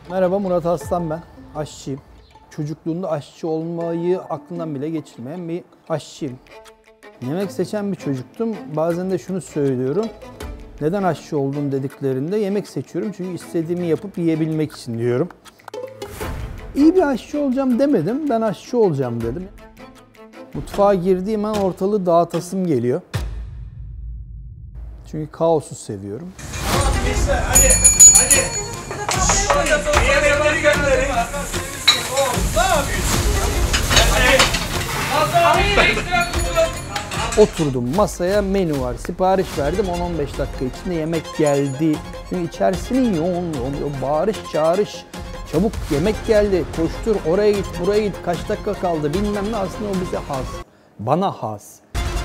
Merhaba, Murat Aslan ben. Aşçıyım. Çocukluğunda aşçı olmayı aklından bile geçirmeyen bir aşçıyım. Yemek seçen bir çocuktum. Bazen de şunu söylüyorum. Neden aşçı oldun dediklerinde yemek seçiyorum çünkü istediğimi yapıp yiyebilmek için diyorum. İyi bir aşçı olacağım demedim, ben aşçı olacağım dedim. Mutfağa girdiğim an ortalığı dağıtasım geliyor. Çünkü kaosu seviyorum. Hadi. Yemekleri gönderin. Ne yapıyorsun? Oturdum masaya, menü var, sipariş verdim, 10-15 dakika içinde yemek geldi. Çünkü içerisinin yoğun, bağırış çağırış, çabuk yemek geldi, koştur, oraya git, buraya git, kaç dakika kaldı bilmem ne, aslında o bize has, bana has.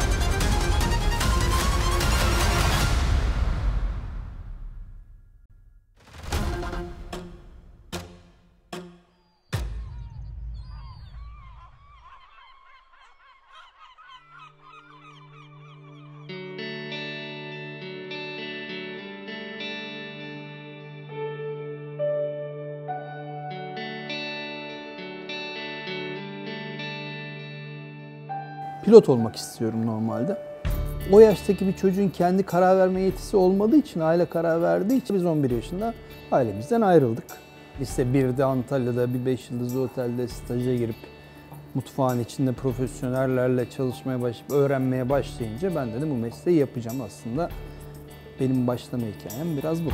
Pilot olmak istiyorum normalde. O yaştaki bir çocuğun kendi karar verme yetisi olmadığı için, aile karar verdiği için biz 11 yaşında ailemizden ayrıldık. Lise 1'de Antalya'da bir 5 yıldızlı otelde staja girip mutfağın içinde profesyonellerle çalışmaya başlayıp öğrenmeye başlayınca ben dedim bu mesleği yapacağım aslında. Benim başlama hikayem biraz bu.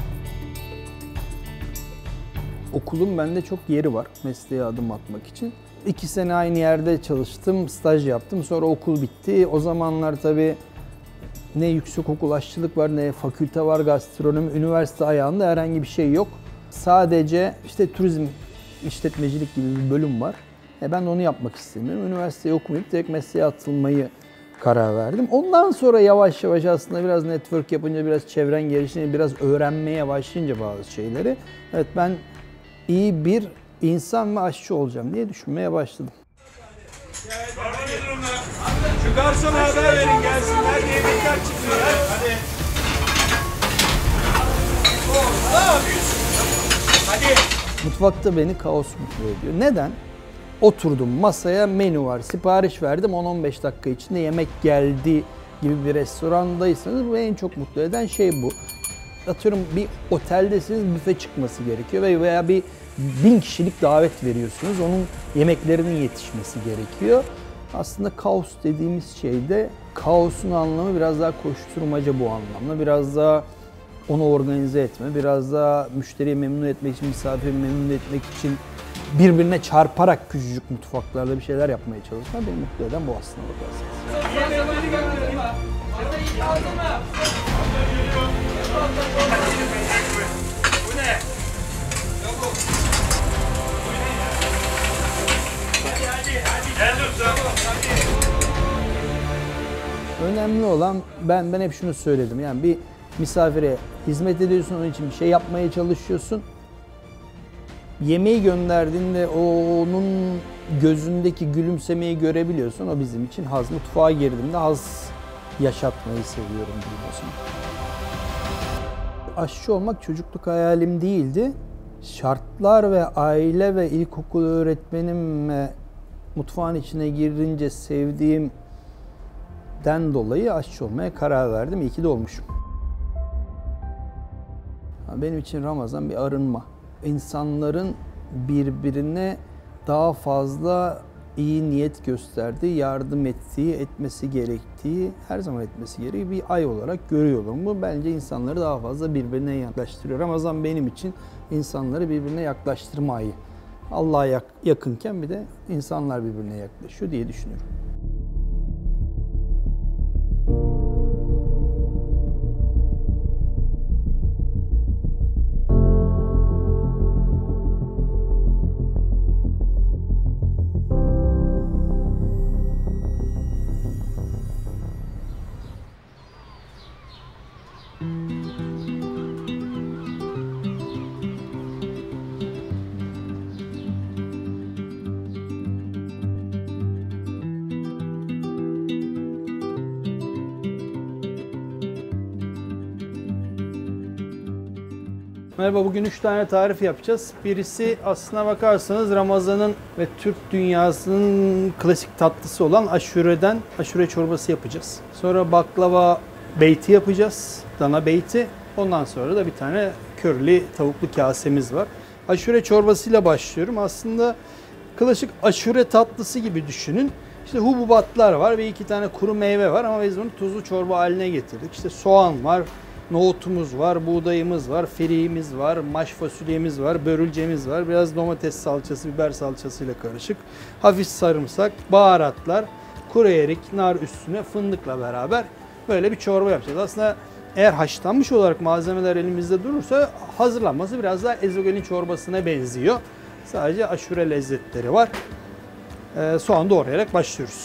Okulun bende çok yeri var mesleğe adım atmak için. 2 sene aynı yerde çalıştım, staj yaptım. Sonra okul bitti. O zamanlar tabii ne yüksekokul aşçılık var, ne fakülte var, gastronomi, üniversite ayağında herhangi bir şey yok. Sadece işte turizm, işletmecilik gibi bir bölüm var. Ben de onu yapmak istemiyorum. Üniversiteyi okumayıp direkt mesleğe atılmayı karar verdim. Ondan sonra yavaş yavaş aslında biraz network yapınca, biraz çevren gelişince, biraz öğrenmeye başlayınca bazı şeyleri. Evet, ben iyi bir insan ve aşçı olacağım diye düşünmeye başladım. Şu garsona haber verin gelsinler, yemekler çıkıyor. Hadi. Ne yapıyorsun? Hadi. Mutfakta beni kaos mutlu ediyor. Neden? Oturdum masaya, menü var, sipariş verdim, 10-15 dakika içinde yemek geldi gibi bir restorandaysanız bu en çok mutlu eden şey bu. Atıyorum bir oteldesiniz, büfe çıkması gerekiyor veya bir 1000 kişilik davet veriyorsunuz, onun yemeklerinin yetişmesi gerekiyor. Aslında kaos dediğimiz şeyde kaosun anlamı biraz daha koşturmaca bu anlamda. Biraz daha onu organize etme, biraz daha müşteriyi memnun etmek için, misafiri memnun etmek için birbirine çarparak küçücük mutfaklarda bir şeyler yapmaya çalışma beni mutlu eden bu aslında bakarsanız. Yemekleri gönderin. Bu ne? Hadi. Gel Önemli olan, ben hep şunu söyledim, yani bir misafire hizmet ediyorsun, onun için bir şey yapmaya çalışıyorsun. Yemeği gönderdiğinde onun gözündeki gülümsemeyi görebiliyorsun, o bizim için haz. Mutfağa girdiğimde haz yaşatmayı seviyorum biliyorsun. Aşçı olmak çocukluk hayalim değildi. Şartlar ve aile ve ilkokul öğretmenim ve mutfağın içine girince sevdiğimden dolayı aşçı olmaya karar verdim. İyi ki de olmuşum. Benim için Ramazan bir arınma. İnsanların birbirine daha fazla iyi niyet gösterdiği, yardım ettiği, etmesi gerektiği, her zaman etmesi gerektiği bir ay olarak görüyorum. Bu bence insanları daha fazla birbirine yaklaştırıyor. Ramazan benim için insanları birbirine yaklaştırma ayı. Allah'a yakınken bir de insanlar birbirine yaklaşıyor diye düşünüyorum. Merhaba, bugün 3 tane tarif yapacağız. Birisi aslına bakarsanız Ramazan'ın ve Türk dünyasının klasik tatlısı olan aşureden aşure çorbası yapacağız. Sonra baklava beyti yapacağız, dana beyti. Ondan sonra da bir tane körlü tavuklu kasemiz var. Aşure çorbasıyla başlıyorum. Aslında klasik aşure tatlısı gibi düşünün. İşte hububatlar var ve 2 tane kuru meyve var ama biz bunu tuzlu çorba haline getirdik. İşte soğan var, nohutumuz var, buğdayımız var, friğimiz var, maş fasulyemiz var, börülcemiz var. Biraz domates salçası, biber salçasıyla karışık. Hafif sarımsak, baharatlar, kuru erik, nar üstüne fındıkla beraber böyle bir çorba yapacağız. Aslında eğer haşlanmış olarak malzemeler elimizde durursa hazırlanması biraz daha ezogelin çorbasına benziyor. Sadece aşure lezzetleri var. Soğan doğrayarak başlıyoruz.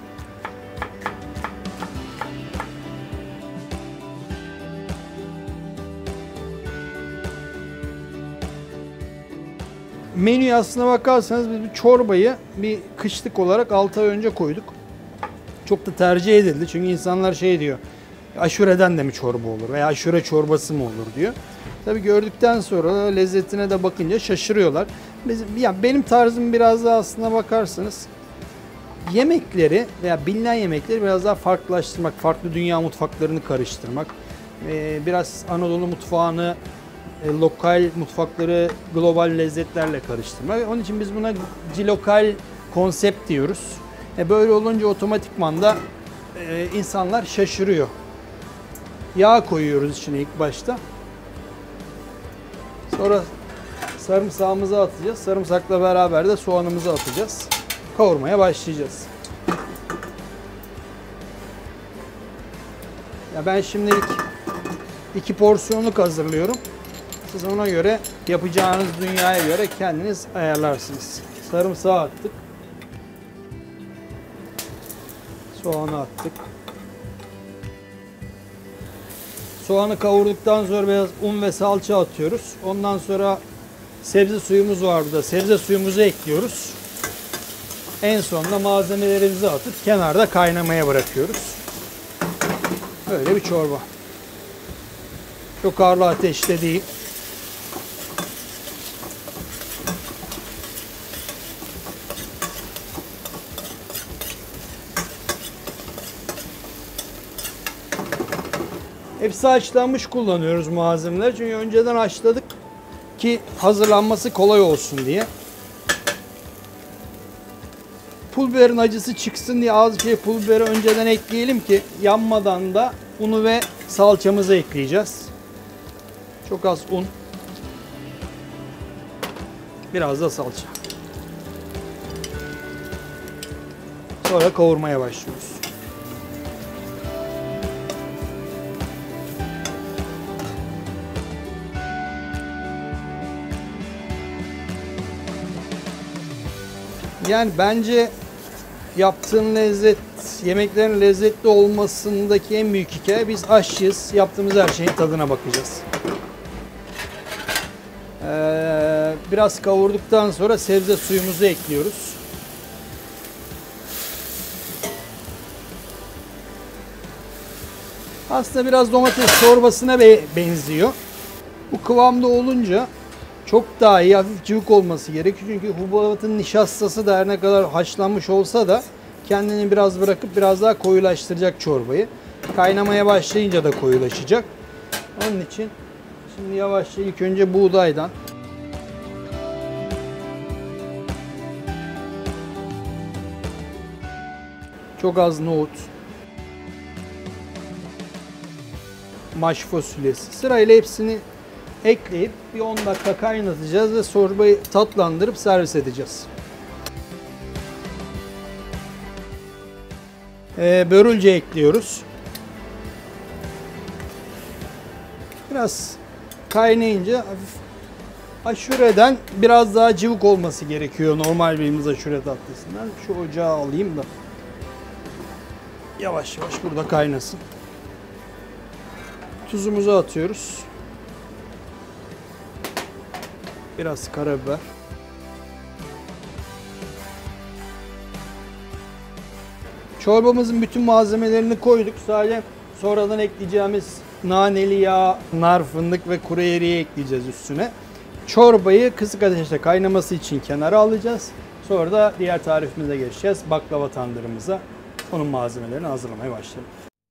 Menüye aslına bakarsanız biz bu çorbayı bir kışlık olarak 6 ay önce koyduk. Çok da tercih edildi çünkü insanlar şey diyor, aşureden de mi çorba olur veya aşure çorbası mı olur diyor. Tabii gördükten sonra lezzetine de bakınca şaşırıyorlar. Benim tarzım biraz daha aslına bakarsanız yemekleri veya bilinen yemekleri biraz daha farklılaştırmak, farklı dünya mutfaklarını karıştırmak, biraz Anadolu mutfağını, lokal mutfakları global lezzetlerle karıştırmak. Onun için biz buna cilokal konsept diyoruz. Böyle olunca otomatikman da insanlar şaşırıyor. Yağ koyuyoruz içine ilk başta. Sonra sarımsağımızı atacağız. Sarımsakla beraber de soğanımızı atacağız. Kavurmaya başlayacağız. Ben şimdilik 2 porsiyonluk hazırlıyorum. Siz ona göre yapacağınız dünyaya göre kendiniz ayarlarsınız. Sarımsağı attık. Soğanı attık. Soğanı kavurduktan sonra biraz un ve salça atıyoruz. Ondan sonra sebze suyumuz var burada. Sebze suyumuzu ekliyoruz. En sonunda malzemelerimizi atıp kenarda kaynamaya bırakıyoruz. Böyle bir çorba. Çok ağırlı ateşte değil. Hepsi haşlanmış kullanıyoruz malzemeler. Çünkü önceden haşladık ki hazırlanması kolay olsun diye. Pul biberin acısı çıksın diye az bir şey pul biberi önceden ekleyelim ki yanmadan da unu ve salçamızı ekleyeceğiz. Çok az un. Biraz da salça. Sonra kavurmaya başlıyoruz. Yani bence yaptığın lezzet, yemeklerin lezzetli olmasındaki en büyük hikaye biz aşçıyız. Yaptığımız her şeyin tadına bakacağız. Biraz kavurduktan sonra sebze suyumuzu ekliyoruz. Aslında biraz domates çorbasına benziyor. Bu kıvamda olunca çok daha iyi, hafif cıvık olması gerekiyor. Çünkü hububatın nişastası da her ne kadar haşlanmış olsa da kendini biraz bırakıp biraz daha koyulaştıracak çorbayı. Kaynamaya başlayınca da koyulaşacak. Onun için şimdi yavaşça ilk önce buğdaydan, çok az nohut, maş fasulyesi, sırayla hepsini ekleyip bir 10 dakika kaynatacağız ve çorbayı tatlandırıp servis edeceğiz. Börülce ekliyoruz. Biraz kaynayınca hafif aşureden biraz daha cıvık olması gerekiyor normal bildiğimiz aşure tatlısından. Şu ocağı alayım da yavaş yavaş burada kaynasın. Tuzumuzu atıyoruz. Biraz karabiber. Çorbamızın bütün malzemelerini koyduk. Sadece sonradan ekleyeceğimiz naneli yağ, nar, fındık ve kuru eriği ekleyeceğiz üstüne. Çorbayı kısık ateşte kaynaması için kenara alacağız. Sonra da diğer tarifimize geçeceğiz. Baklava tandırımıza. Onun malzemelerini hazırlamaya başlayalım.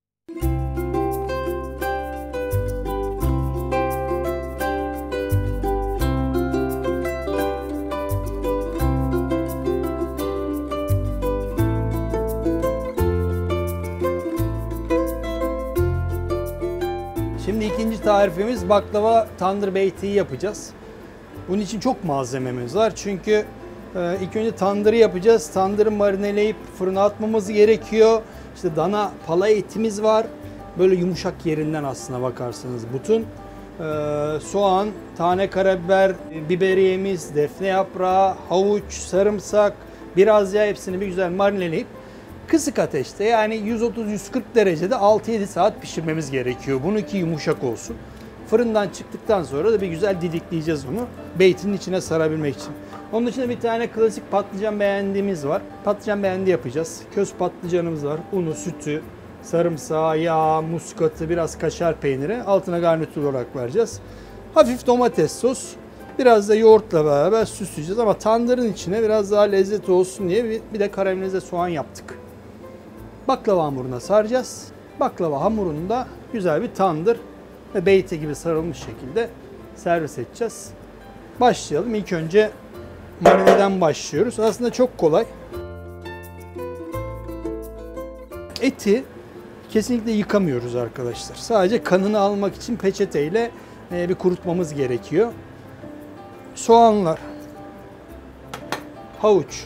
Şimdi ikinci tarifimiz baklava tandır beytiği yapacağız. Bunun için çok malzememiz var. Çünkü ilk önce tandırı yapacağız. Tandırı marineleyip fırına atmamız gerekiyor. İşte dana pala etimiz var. Böyle yumuşak yerinden aslına bakarsanız butun. Soğan, tane karabiber, biberiyemiz, defne yaprağı, havuç, sarımsak, biraz yağ, hepsini bir güzel marineleyip kısık ateşte yani 130-140 derecede 6-7 saat pişirmemiz gerekiyor. Bunu ki yumuşak olsun. Fırından çıktıktan sonra da bir güzel didikleyeceğiz bunu. Beytinin içine sarabilmek için. Onun dışında bir tane klasik patlıcan beğendiğimiz var. Patlıcan beğendi yapacağız. Köz patlıcanımız var. Unu, sütü, sarımsağı, yağ, muskatı, biraz kaşar peyniri. Altına garnitür olarak vereceğiz. Hafif domates sos. Biraz da yoğurtla beraber süsleyeceğiz. Ama tandırın içine biraz daha lezzet olsun diye bir de karamelize soğan yaptık. Baklava hamuruna saracağız. Baklava hamurunu da güzel bir tandır ve beyti gibi sarılmış şekilde servis edeceğiz. Başlayalım. İlk önce marineden başlıyoruz. Aslında çok kolay. Eti kesinlikle yıkamıyoruz arkadaşlar. Sadece kanını almak için peçeteyle bir kurutmamız gerekiyor. Soğanlar, havuç,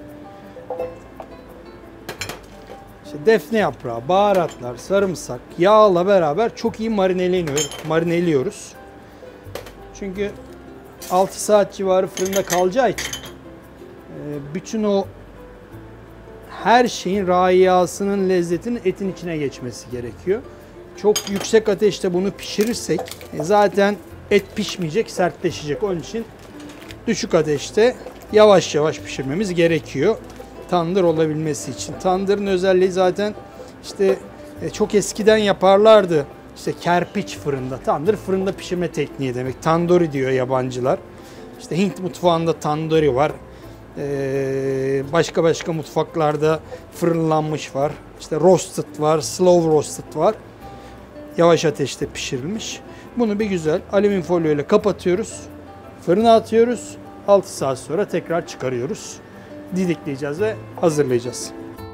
defne yaprağı, baharatlar, sarımsak, yağla beraber çok iyi marineliyoruz. Çünkü 6 saat civarı fırında kalacağı için bütün o her şeyin raiyyasının lezzetinin etin içine geçmesi gerekiyor. Çok yüksek ateşte bunu pişirirsek zaten et pişmeyecek, sertleşecek. Onun için düşük ateşte yavaş yavaş pişirmemiz gerekiyor. Tandır olabilmesi için. Tandırın özelliği zaten işte çok eskiden yaparlardı. İşte kerpiç fırında. Tandır fırında pişirme tekniği demek. Tandoori diyor yabancılar. İşte Hint mutfağında tandoori var. Başka mutfaklarda fırınlanmış var. İşte roasted var, slow roasted var. Yavaş ateşte pişirilmiş. Bunu bir güzel alüminyum folyo ile kapatıyoruz. Fırına atıyoruz. 6 saat sonra tekrar çıkarıyoruz. Didikleyeceğiz ve hazırlayacağız.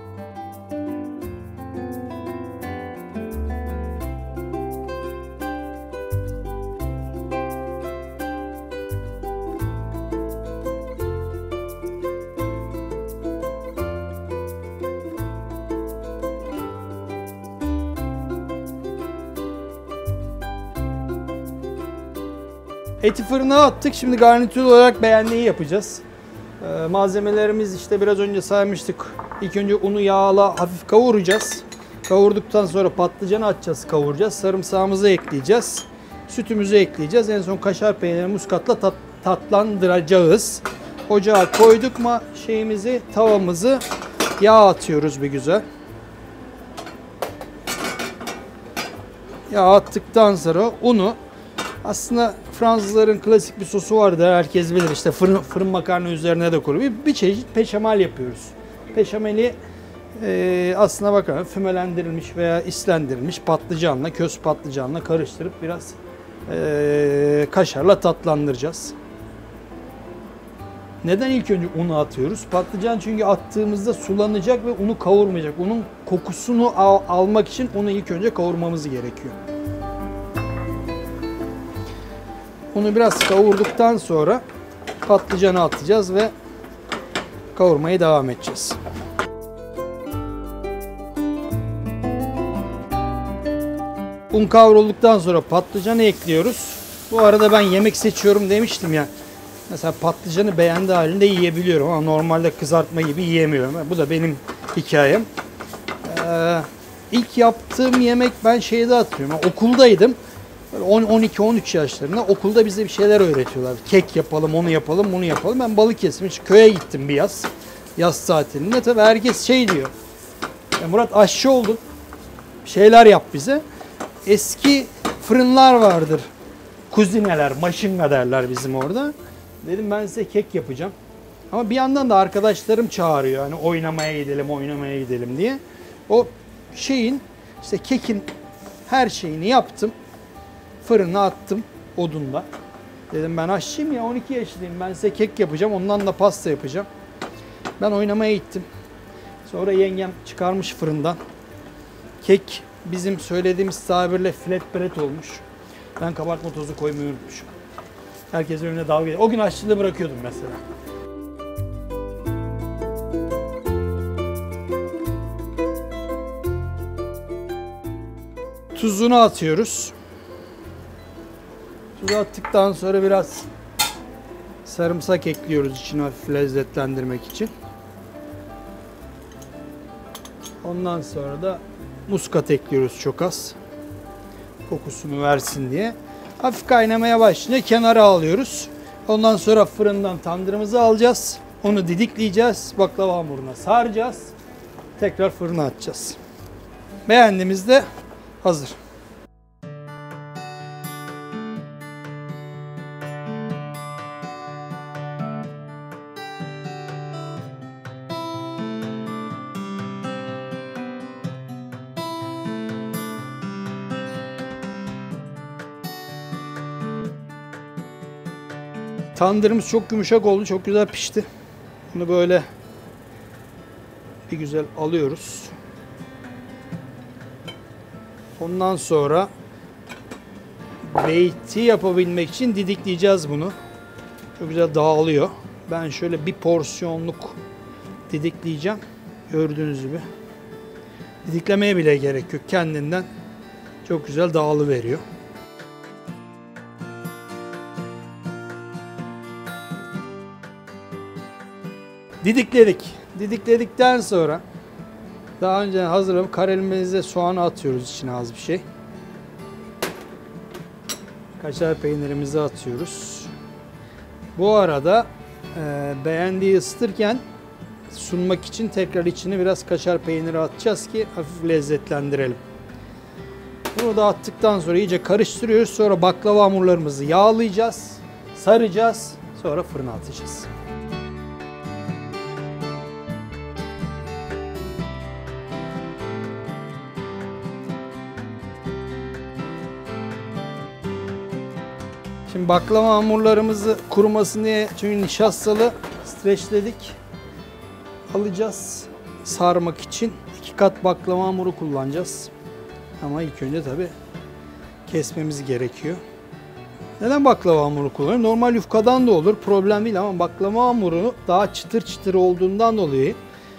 Eti fırına attık. Şimdi garnitür olarak beğendiği yapacağız. Malzemelerimiz işte biraz önce saymıştık. İlk önce unu yağla hafif kavuracağız. Kavurduktan sonra patlıcanı atacağız, kavuracağız. Sarımsağımızı ekleyeceğiz. Sütümüzü ekleyeceğiz. En son kaşar peyniri muskatla tatlandıracağız. Ocağa koyduk mu tavamızı yağ atıyoruz bir güzel. Yağ attıktan sonra unu, aslında Fransızların klasik bir sosu vardı, herkes bilir, işte fırın makarna üzerine de koyuyor. Bir çeşit peşamel yapıyoruz. Peşameli aslına bakarsan fümelendirilmiş veya islendirilmiş patlıcanla, köz patlıcanla karıştırıp biraz kaşarla tatlandıracağız. Neden ilk önce unu atıyoruz? Patlıcan çünkü attığımızda sulanacak ve unu kavurmayacak. Unun kokusunu almak için onu ilk önce kavurmamız gerekiyor. Unu biraz kavurduktan sonra patlıcanı atacağız ve kavurmaya devam edeceğiz. Un kavrulduktan sonra patlıcanı ekliyoruz. Bu arada ben yemek seçiyorum demiştim ya. Mesela patlıcanı beğendi halinde yiyebiliyorum ama normalde kızartma gibi yiyemiyorum. Bu da benim hikayem. İlk yaptığım yemek ben şeyde hatırlıyorum. Okuldaydım. 12-13 yaşlarında okulda bize bir şeyler öğretiyorlar. Kek yapalım, onu yapalım, bunu yapalım. Ben Balıkesir'e köye gittim bir yaz tatilinde. Tabii herkes şey diyor. Ya Murat aşçı oldun. şeyler yap bize. Eski fırınlar vardır. Kuzineler, maşinga derler bizim orada. Dedim ben size kek yapacağım. Ama bir yandan da arkadaşlarım çağırıyor. Hani oynamaya gidelim diye. O şeyin, işte kekin her şeyini yaptım. Fırına attım odunda. Dedim ben aşçıyım ya, 12 yaşındayım. Ben size kek yapacağım. Ondan da pasta yapacağım. Ben oynamaya gittim. Sonra yengem çıkarmış fırından. Kek bizim söylediğimiz tabirle flatbread olmuş. Ben kabartma tozu koymayı unutmuşum. Herkes önüne dalga geçiyor. O gün aşçılığı bırakıyordum mesela. Tuzunu atıyoruz. Tuzu attıktan sonra biraz sarımsak ekliyoruz içine hafif lezzetlendirmek için. Ondan sonra da muskat ekliyoruz çok az. Kokusunu versin diye. Hafif kaynamaya başlayınca kenara alıyoruz. Ondan sonra fırından tandırımızı alacağız. Onu didikleyeceğiz. Baklava hamuruna saracağız. Tekrar fırına atacağız. Beğendiğimizde hazır. Tandırımız çok yumuşak oldu. Çok güzel pişti. Bunu böyle bir güzel alıyoruz. Ondan sonra beyti yapabilmek için didikleyeceğiz bunu. Çok güzel dağılıyor. Ben şöyle bir porsiyonluk didikleyeceğim. Gördüğünüz gibi. Didiklemeye bile gerek yok. Kendinden çok güzel dağılıveriyor. Didikledik. Didikledikten sonra daha önce hazırlayıp karamelize soğanı atıyoruz içine az bir şey. Kaşar peynirimizi atıyoruz. Bu arada beğendiği ısıtırken sunmak için tekrar içine biraz kaşar peyniri atacağız ki hafif lezzetlendirelim. Bunu da attıktan sonra iyice karıştırıyoruz. Sonra baklava hamurlarımızı yağlayacağız, saracağız, sonra fırına atacağız. Şimdi baklava hamurlarımızı kurumasın diye, çünkü nişastalı streçledik. Alacağız sarmak için. 2 kat baklava hamuru kullanacağız. Ama ilk önce tabii kesmemiz gerekiyor. Neden baklava hamuru kullanıyorum? Normal yufkadan da olur, problem değil, ama baklava hamuru daha çıtır çıtır olduğundan dolayı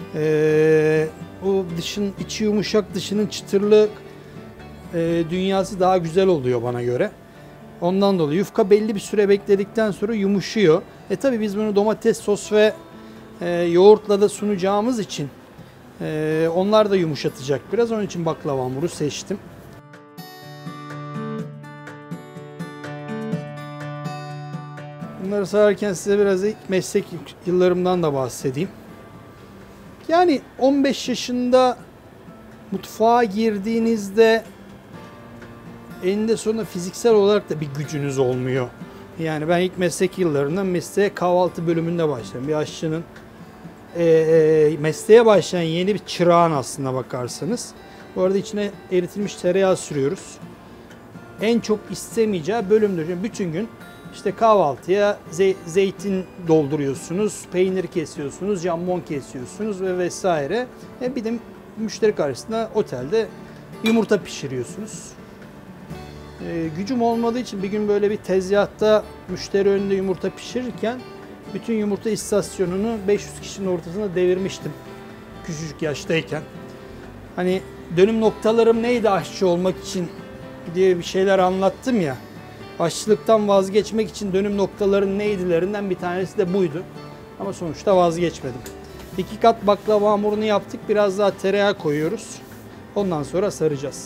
o dışın içi yumuşak, dışının çıtırlık dünyası daha güzel oluyor bana göre. Ondan dolayı yufka belli bir süre bekledikten sonra yumuşuyor. Tabii biz bunu domates sos ve yoğurtla da sunacağımız için onlar da yumuşatacak biraz. Onun için baklava hamuru seçtim. Bunları sararken size biraz ilk meslek yıllarımdan da bahsedeyim. Yani 15 yaşında mutfağa girdiğinizde eninde sonunda fiziksel olarak da bir gücünüz olmuyor. Yani ben ilk meslek yıllarında mesleğe kahvaltı bölümünde başladım. Bir aşçının mesleğe başlayan yeni bir çırağın aslına bakarsanız. Bu arada içine eritilmiş tereyağı sürüyoruz. En çok istemeyeceği bölümdür. Yani bütün gün işte kahvaltıya zeytin dolduruyorsunuz, peynir kesiyorsunuz, jambon kesiyorsunuz ve vesaire. Bir de müşteri karşısında otelde yumurta pişiriyorsunuz. Gücüm olmadığı için bir gün böyle bir tezgahta müşteri önünde yumurta pişirirken bütün yumurta istasyonunu 500 kişinin ortasına devirmiştim küçücük yaştayken. Hani dönüm noktalarım neydi aşçı olmak için diye bir şeyler anlattım ya. Aşçılıktan vazgeçmek için dönüm noktaların neydilerinden bir tanesi de buydu. Ama sonuçta vazgeçmedim. 2 kat baklava hamurunu yaptık. Biraz daha tereyağı koyuyoruz. Ondan sonra saracağız.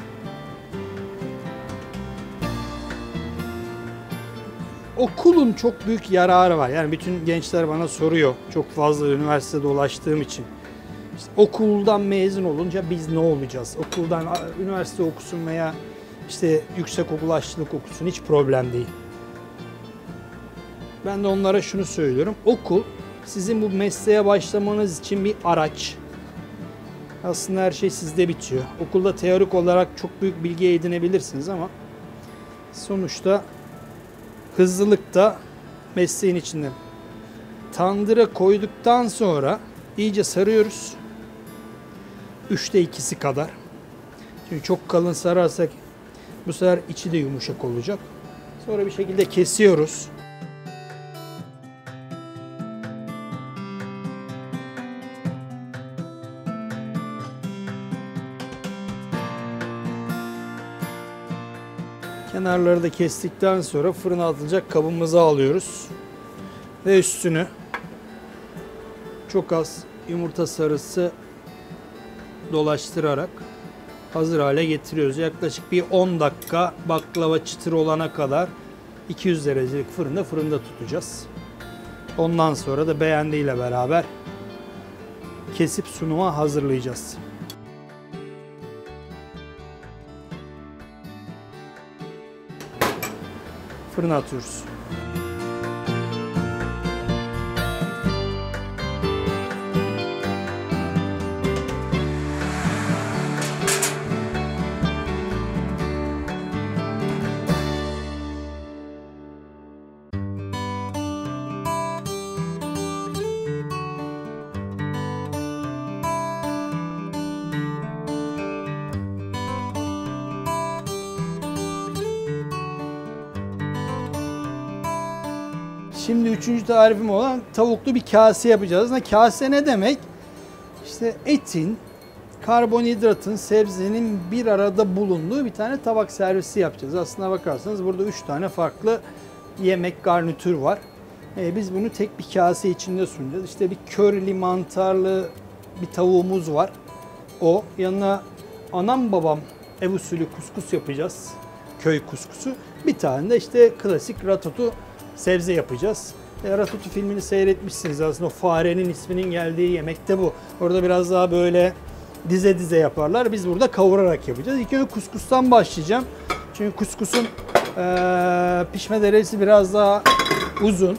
Okulun çok büyük yararı var. Yani bütün gençler bana soruyor. Çok fazla üniversitede dolaştığım için. İşte okuldan mezun olunca biz ne olacağız? Okuldan üniversite okusun veya işte yüksekokul aşçılık okusun, hiç problem değil. Ben de onlara şunu söylüyorum. Okul sizin bu mesleğe başlamanız için bir araç. Aslında her şey sizde bitiyor. Okulda teorik olarak çok büyük bilgi edinebilirsiniz ama sonuçta hızlılık da mesleğin içinde. Tandıra koyduktan sonra iyice sarıyoruz. 3'te 2'si kadar. Çünkü çok kalın sararsak bu sefer içi de yumuşak olacak. Sonra bir şekilde kesiyoruz. Kenarları da kestikten sonra fırına atılacak kabımızı alıyoruz. Ve üstünü çok az yumurta sarısı dolaştırarak hazır hale getiriyoruz. Yaklaşık bir 10 dakika baklava çıtır olana kadar 200 derecelik fırında tutacağız. Ondan sonra da beğendiğiyle beraber kesip sunuma hazırlayacağız. Fırına atıyoruz. Şimdi 3. tarifim olan tavuklu bir kase yapacağız. Kase ne demek? İşte etin, karbonhidratın, sebzenin bir arada bulunduğu bir tane tabak servisi yapacağız. Aslına bakarsanız burada 3 tane farklı yemek garnitür var. Biz bunu tek bir kase içinde sunacağız. İşte bir körili mantarlı bir tavuğumuz var. O yanına anam babam ev usulü kuskus yapacağız. Köy kuskusu. Bir tane de işte klasik ratotu sebze yapacağız. Ratatouille filmini seyretmişsiniz aslında, o farenin isminin geldiği yemek de bu. Orada biraz daha böyle dize dize yaparlar. Biz burada kavurarak yapacağız. İlk önce kuskustan başlayacağım. Çünkü kuskusun pişme derecesi biraz daha uzun.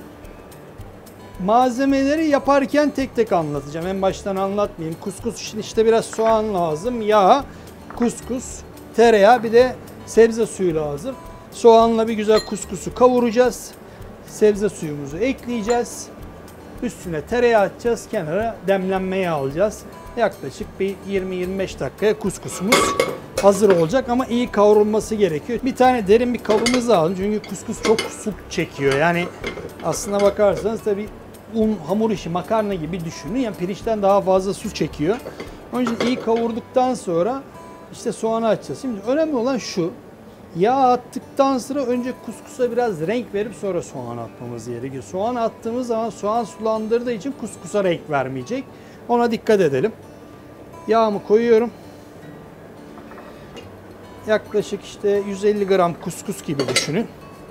Malzemeleri yaparken tek tek anlatacağım. En baştan anlatmayayım. Kuskus için işte biraz soğan lazım, yağ, kuskus, tereyağı, bir de sebze suyu lazım. Soğanla bir güzel kuskusu kavuracağız. Sebze suyumuzu ekleyeceğiz. Üstüne tereyağı atacağız. Kenara demlenmeye alacağız. Yaklaşık bir 20-25 dakikaya kuskusumuz hazır olacak ama iyi kavrulması gerekiyor. Bir tane derin bir kabımızı alın. Çünkü kuskus çok su çekiyor. Yani aslına bakarsanız tabii un, hamur işi, makarna gibi düşünün. Yani pirinçten daha fazla su çekiyor. Onun için iyi kavurduktan sonra işte soğanı açacağız. Şimdi önemli olan şu. Yağ attıktan sonra önce kuskusa biraz renk verip sonra soğan atmamız gerekiyor. Soğan attığımız zaman soğan sulandırdığı için kuskusa renk vermeyecek. Ona dikkat edelim. Yağımı koyuyorum. Yaklaşık işte 150 gram kuskus gibi düşünün.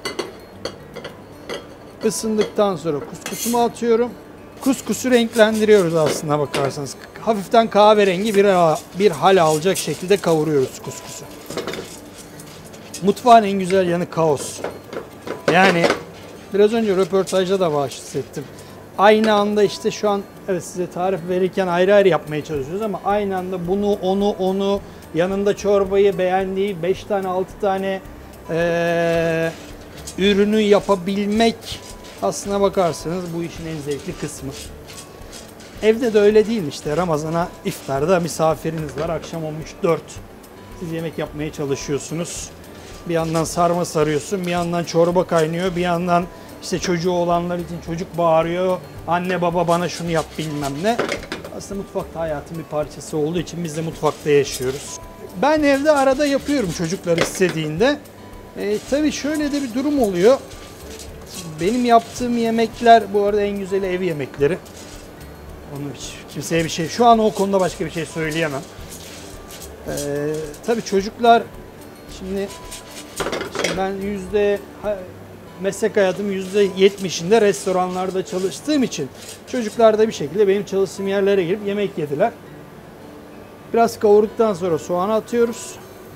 Isındıktan sonra kuskusumu atıyorum. Kuskusu renklendiriyoruz aslına bakarsanız. Hafiften kahverengi bir hal alacak şekilde kavuruyoruz kuskusu. Mutfağın en güzel yanı kaos. Yani biraz önce röportajda da bahsettim. Aynı anda işte şu an evet size tarif verirken ayrı ayrı yapmaya çalışıyoruz ama aynı anda bunu, onu, yanında çorbayı, beğendiği 5 tane 6 tane ürünü yapabilmek aslına bakarsanız bu işin en zevkli kısmı. Evde de öyle değil mi işte, Ramazan'a iftarda misafiriniz var, akşam olmuş 4. Siz yemek yapmaya çalışıyorsunuz. Bir yandan sarma sarıyorsun, bir yandan çorba kaynıyor, bir yandan işte çocuğu olanlar için çocuk bağırıyor. Anne baba bana şunu yap bilmem ne. Aslında mutfakta hayatın bir parçası olduğu için biz de mutfakta yaşıyoruz. Ben evde arada yapıyorum çocuklar istediğinde. Tabii şöyle de bir durum oluyor. Benim yaptığım yemekler bu arada en güzeli ev yemekleri. Onu hiç kimseye bir şey, şu an o konuda başka bir şey söyleyemem. Tabii çocuklar şimdi ben meslek hayatım %70'inde restoranlarda çalıştığım için çocuklar da bir şekilde benim çalıştığım yerlere girip yemek yediler. Biraz kavurduktan sonra soğanı atıyoruz.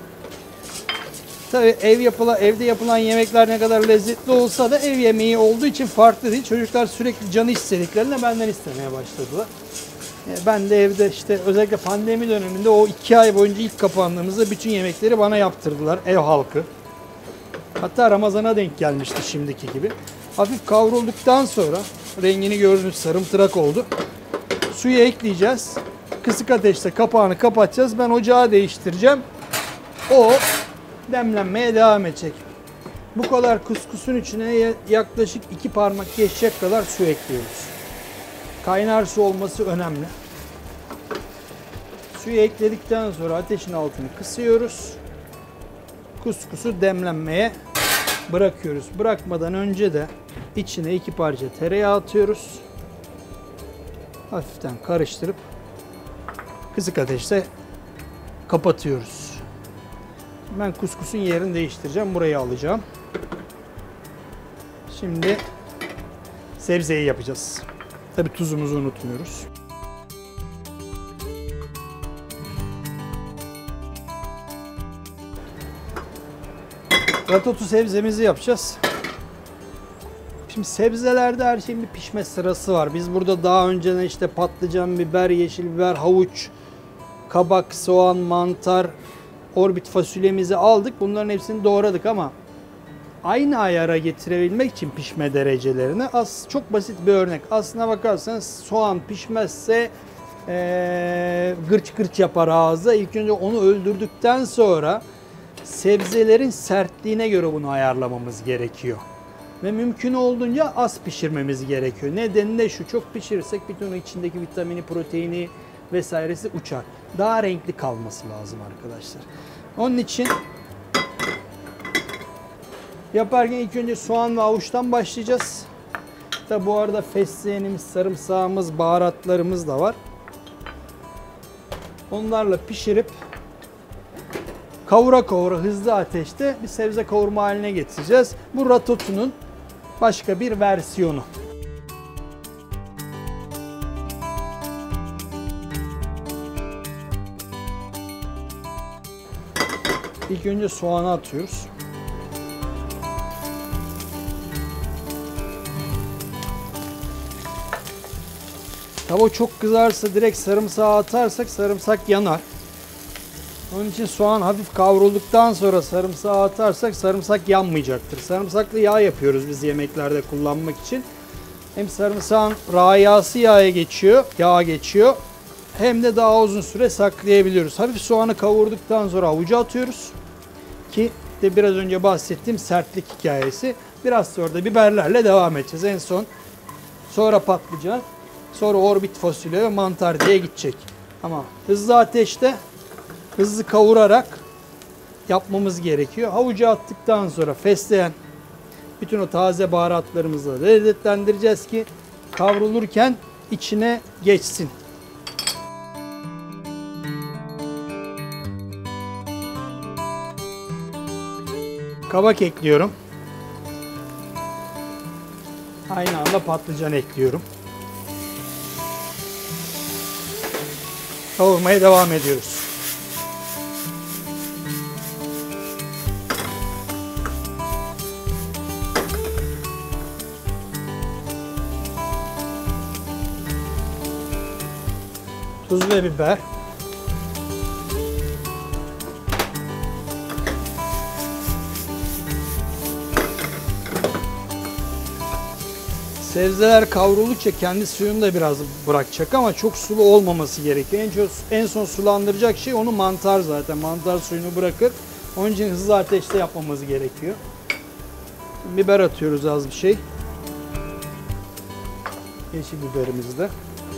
Tabii evde yapılan yemekler ne kadar lezzetli olsa da ev yemeği olduğu için farklı değil. Çocuklar sürekli canı istediklerinde benden istemeye başladılar. Ben de evde işte özellikle pandemi döneminde o 2 ay boyunca ilk kapandığımızda bütün yemekleri bana yaptırdılar ev halkı. Hatta Ramazan'a denk gelmişti şimdiki gibi. Hafif kavrulduktan sonra rengini gördüğünüz sarımtırak oldu. Suyu ekleyeceğiz. Kısık ateşte kapağını kapatacağız. Ben ocağı değiştireceğim. O demlenmeye devam edecek. Bu kadar kuskusun içine yaklaşık 2 parmak geçecek kadar su ekliyoruz. Kaynar su olması önemli. Suyu ekledikten sonra ateşin altını kısıyoruz. Kuskusu demlenmeye bırakıyoruz. Bırakmadan önce de içine 2 parça tereyağı atıyoruz. Hafiften karıştırıp kısık ateşte kapatıyoruz. Ben kuskusun yerini değiştireceğim. Burayı alacağım. Şimdi sebzeyi yapacağız. Tabii tuzumuzu unutmuyoruz. Ratatouille sebzemizi yapacağız. Şimdi sebzelerde her şeyin bir pişme sırası var. Biz burada daha önceden işte patlıcan, biber, yeşil biber, havuç, kabak, soğan, mantar, orbit fasulyemizi aldık. Bunların hepsini doğradık ama aynı ayara getirebilmek için pişme derecelerini çok basit bir örnek. Aslına bakarsanız soğan pişmezse gırç gırç yapar ağızda. İlk önce onu öldürdükten sonra sebzelerin sertliğine göre bunu ayarlamamız gerekiyor. Ve mümkün olduğunca az pişirmemiz gerekiyor. Nedeni de şu: çok pişirirsek bütün içindeki vitamini, proteini vesairesi uçar. Daha renkli kalması lazım arkadaşlar. Onun için yaparken ilk önce soğan ve havuçtan başlayacağız. Tabi bu arada fesleğenimiz, sarımsağımız, baharatlarımız da var. Onlarla pişirip kavura kavura hızlı ateşte bir sebze kavurma haline getireceğiz. Bu ratatouille'nun başka bir versiyonu. İlk önce soğanı atıyoruz. Tava çok kızarsa direkt sarımsağı atarsak sarımsak yanar. Onun için soğan hafif kavrulduktan sonra sarımsağı atarsak sarımsak yanmayacaktır. Sarımsaklı yağ yapıyoruz biz yemeklerde kullanmak için. Hem sarımsağın rayası yağa geçiyor. Hem de daha uzun süre saklayabiliyoruz. Hafif soğanı kavurduktan sonra havucu atıyoruz. Ki de biraz önce bahsettiğim sertlik hikayesi. Biraz sonra da biberlerle devam edeceğiz. En son sonra patlıcan, sonra orbit fasulye ve mantar diye gidecek. Ama hızlı ateşte, hızlı kavurarak yapmamız gerekiyor. Havucu attıktan sonra fesleğen, bütün o taze baharatlarımızla lezzetlendireceğiz ki kavrulurken içine geçsin. Kabak ekliyorum. Aynı anda patlıcan ekliyorum. Kavurmaya devam ediyoruz. Tuz ve biber. Sebzeler kavruldukça kendi suyunu da biraz bırakacak ama çok sulu olmaması gerekiyor. En son sulandıracak şey onu mantar zaten. Mantar suyunu bırakır. Onun için hızlı ateşte yapmamız gerekiyor. Biber atıyoruz az bir şey. Yeşil biberimizi de.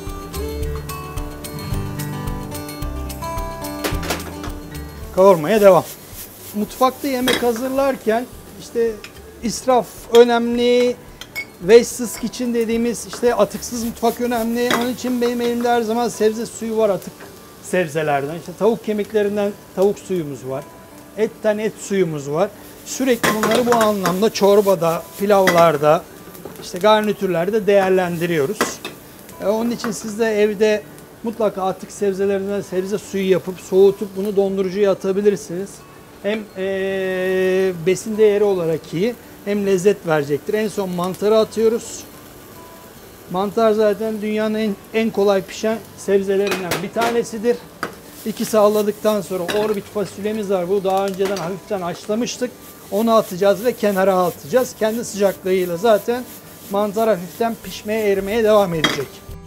Kavurmaya devam. Mutfakta yemek hazırlarken işte israf önemli, wasteless kitchen dediğimiz işte atıksız mutfak önemli. Onun için benim elimde her zaman sebze suyu var, atık sebzelerden. İşte tavuk kemiklerinden tavuk suyumuz var. Etten et suyumuz var. Sürekli bunları bu anlamda çorbada, pilavlarda, işte garnitürlerde değerlendiriyoruz. Onun için siz de evde Mutlaka atık sebzelerinden sebze suyu yapıp soğutup bunu dondurucuya atabilirsiniz. Hem besin değeri olarak iyi hem lezzet verecektir. En son mantarı atıyoruz. Mantar zaten dünyanın en kolay pişen sebzelerinden bir tanesidir. İki salladıktan sonra orbit fasulyemiz var. Bu daha önceden hafiften haşlamıştık. Onu atacağız ve kenara atacağız. Kendi sıcaklığıyla zaten mantar hafiften pişmeye, erimeye devam edecek.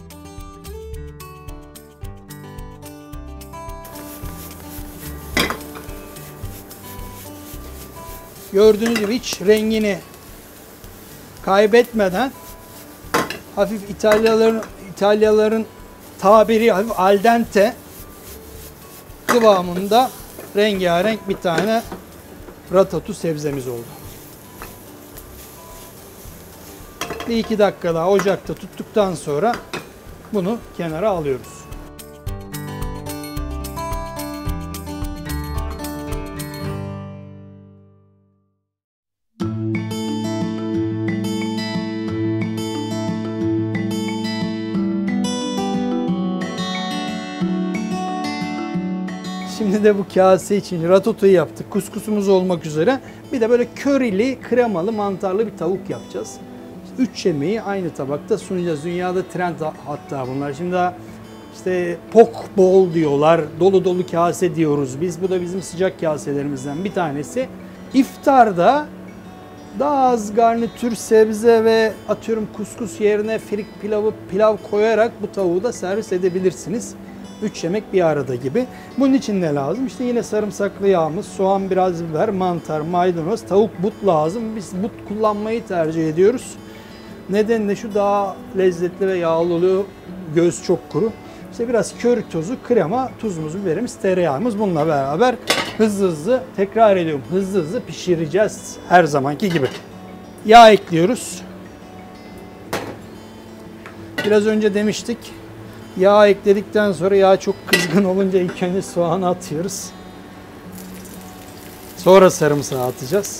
Gördüğünüz gibi hiç rengini kaybetmeden hafif İtalyaların tabiri hafif al dente kıvamında rengarenk bir tane ratatouille sebzemiz oldu. Bir iki dakika daha ocakta tuttuktan sonra bunu kenara alıyoruz. Şimdi de bu kase için ratatouille yaptık. Kuskusumuz olmak üzere. Bir de böyle körili, kremalı, mantarlı bir tavuk yapacağız. 3 yemeği aynı tabakta sunacağız. Dünyada trend hatta bunlar. Şimdi işte poke bowl diyorlar. Dolu dolu kase diyoruz biz. Bu da bizim sıcak kaselerimizden bir tanesi. İftarda daha az garnitür, sebze ve atıyorum kuskus yerine firik pilav koyarak bu tavuğu da servis edebilirsiniz. 3 yemek bir arada gibi. Bunun için ne lazım? İşte yine sarımsaklı yağımız, soğan, biraz biber, mantar, maydanoz, tavuk but lazım. Biz but kullanmayı tercih ediyoruz. Nedeni de şu, daha lezzetli ve yağlı oluyor. Göz çok kuru. İşte biraz köri tozu, krema, tuzumuz, biberimiz, tereyağımız, bununla beraber hızlı tekrar ediyorum, hızlı pişireceğiz her zamanki gibi. Yağ ekliyoruz. Biraz önce demiştik. Yağ ekledikten sonra yağ çok kızgın olunca ilk önce soğanı atıyoruz. Sonra sarımsağı atacağız.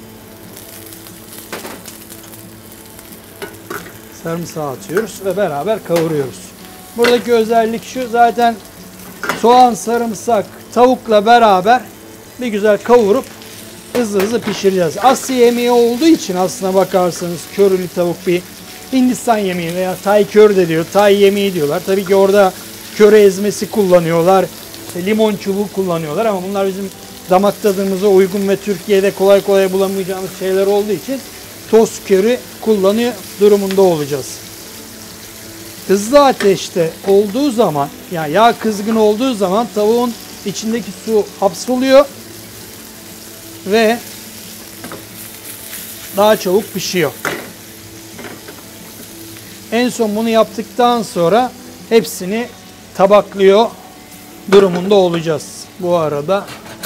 Sarımsağı atıyoruz ve beraber kavuruyoruz. Buradaki özellik şu, zaten soğan, sarımsak, tavukla beraber bir güzel kavurup hızlı pişireceğiz. Asya yemeği olduğu için aslına bakarsanız körülü tavuk bir Hindistan yemeği veya Tay kör de diyor, Tay yemeği diyorlar. Tabii ki orada köre ezmesi kullanıyorlar, limon çubuğu kullanıyorlar ama bunlar bizim damak tadımıza uygun ve Türkiye'de kolay kolay bulamayacağımız şeyler olduğu için toz köri kullanıyor durumunda olacağız. Hızlı ateşte olduğu zaman, yani yağ kızgın olduğu zaman tavuğun içindeki su hapsoluyor ve daha çabuk pişiyor. En son bunu yaptıktan sonra hepsini tabaklıyor durumunda olacağız. Bu arada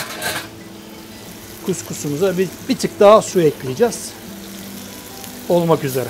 kuskusumuza bir tık daha su ekleyeceğiz. Olmak üzere.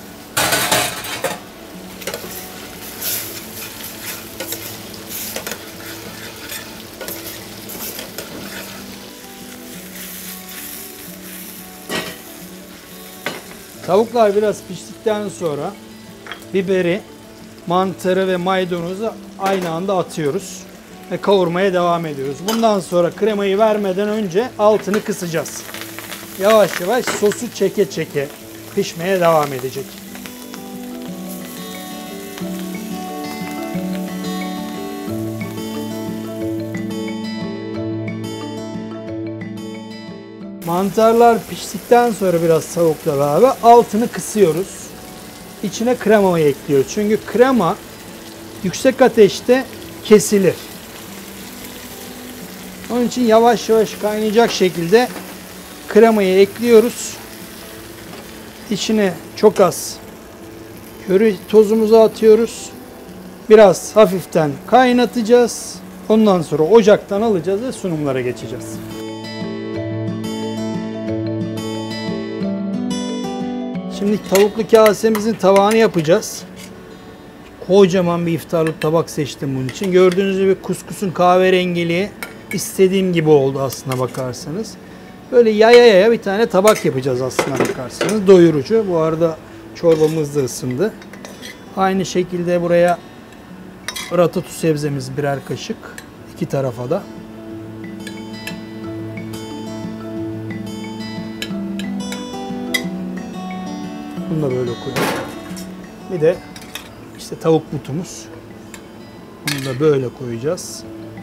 Tavuklar biraz piştikten sonra biberi, mantarı ve maydanozu aynı anda atıyoruz ve kavurmaya devam ediyoruz. Bundan sonra kremayı vermeden önce altını kısacağız. Yavaş yavaş sosu çeke pişmeye devam edecek. Mantarlar piştikten sonra biraz tavukla beraber altını kısıyoruz. İçine kremayı ekliyoruz. Çünkü krema yüksek ateşte kesilir. Onun için yavaş yavaş kaynayacak şekilde kremayı ekliyoruz. İçine çok az köri tozumuzu atıyoruz. Biraz hafiften kaynatacağız. Ondan sonra ocaktan alacağız ve sunumlara geçeceğiz. Şimdi tavuklu kasemizin tabağını yapacağız. Kocaman bir iftarlık tabak seçtim bunun için. Gördüğünüz gibi kuskusun kahverengiliği istediğim gibi oldu aslına bakarsanız. Böyle yaya bir tane tabak yapacağız aslına bakarsanız. Doyurucu. Bu arada çorbamız da ısındı. Aynı şekilde buraya Ratatouille sebzemiz birer kaşık. İki tarafa da. Bunu da böyle koyalım. Bir de işte tavuk butumuz. Bunu da böyle koyacağız.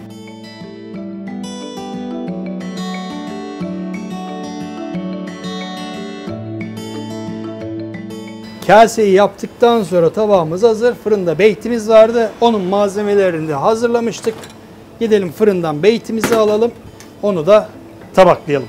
Kaseyi yaptıktan sonra tabağımız hazır. Fırında beytimiz vardı. Onun malzemelerini de hazırlamıştık. Gidelim fırından beytimizi alalım. Onu da tabaklayalım.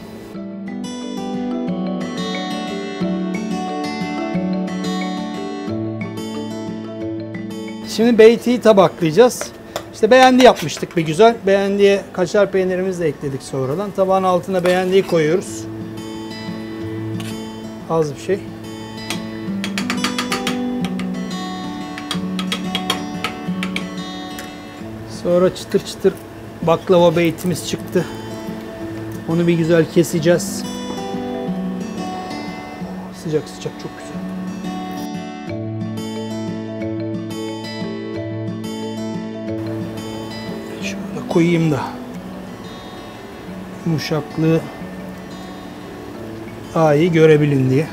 Şimdi beytiyi tabaklayacağız. İşte beğendi yapmıştık bir güzel. Beğendiye kaşar peynirimizi de ekledik sonradan. Tabağın altına beğendiyi koyuyoruz. Az bir şey. Sonra çıtır çıtır baklava beytimiz çıktı. Onu bir güzel keseceğiz. Sıcak sıcak çok güzel. Şöyle koyayım da yumuşaklığı daha iyi görebilin diye.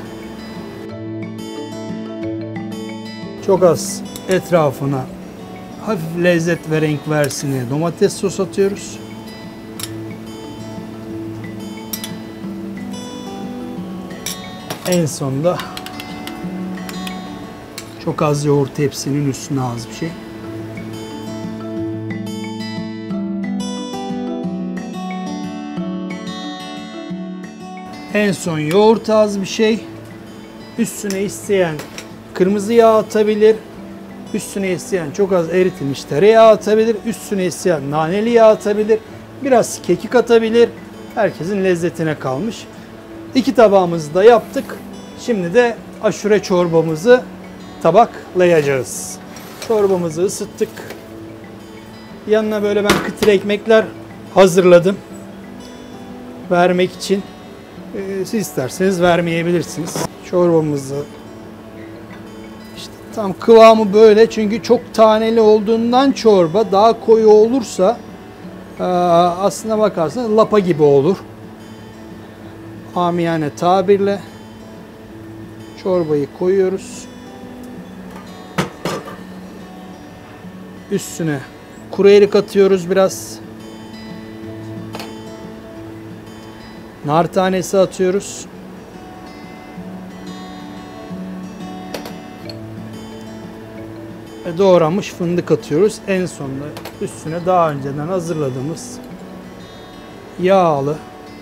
Çok az etrafına hafif lezzet ve renk versin diye domates sos atıyoruz. En sonda çok az yoğurt tepsinin üstüne az bir şey. En son yoğurt az bir şey. Üstüne isteyen kırmızı yağ atabilir. Üstüne isteyen çok az eritilmiş tereyağı atabilir. Üstüne isteyen naneli yağ atabilir. Biraz kekik atabilir. Herkesin lezzetine kalmış. 2 tabağımızı da yaptık. Şimdi de aşure çorbamızı tabaklayacağız. Çorbamızı ısıttık. Yanına böyle ben kıtır ekmekler hazırladım. Vermek için. Siz isterseniz vermeyebilirsiniz. Çorbamızı işte tam kıvamı böyle, çünkü çok taneli olduğundan çorba daha koyu olursa aslına bakarsanız lapa gibi olur. Amiyane tabirle çorbayı koyuyoruz. Üstüne kuru erik atıyoruz biraz. Nar tanesi atıyoruz. Ve doğranmış fındık atıyoruz. En sonunda üstüne daha önceden hazırladığımız yağlı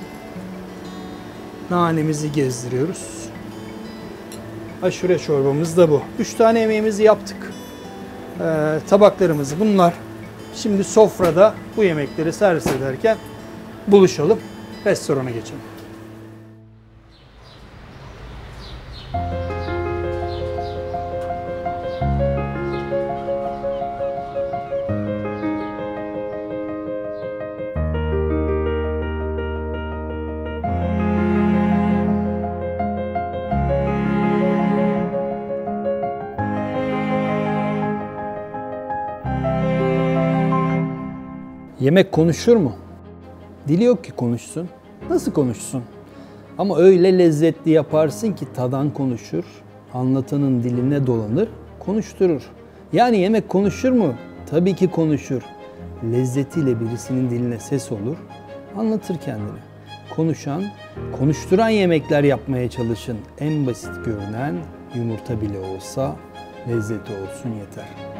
nanemizi gezdiriyoruz. Aşure çorbamız da bu. 3 tane yemeğimizi yaptık. Tabaklarımız bunlar. Şimdi sofrada bu yemekleri servis ederken buluşalım. Restorana geçelim. Yemek konuşur mu? Dili yok ki konuşsun. Nasıl konuşsun? Ama öyle lezzetli yaparsın ki tadan konuşur, anlatanın diline dolanır, konuşturur. Yani yemek konuşur mu? Tabii ki konuşur. Lezzetiyle birisinin diline ses olur, anlatır kendini. Konuşan, konuşturan yemekler yapmaya çalışın. En basit görünen yumurta bile olsa lezzeti olsun yeter.